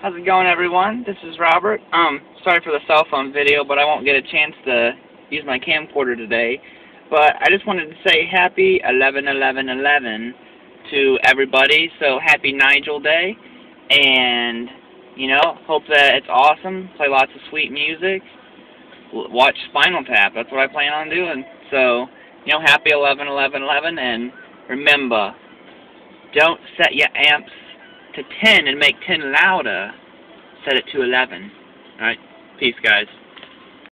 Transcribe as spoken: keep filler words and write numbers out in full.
How's it going, everyone? This is Robert. Um, sorry for the cell phone video, but I won't get a chance to use my camcorder today. But I just wanted to say happy eleven eleven eleven to everybody. So happy Nigel Day, and you know, hope that it's awesome. Play lots of sweet music. Watch Spinal Tap. That's what I plan on doing. So you know, happy eleven eleven eleven, and remember, don't set your amps to ten and make ten louder. Set it to eleven. Alright, peace guys.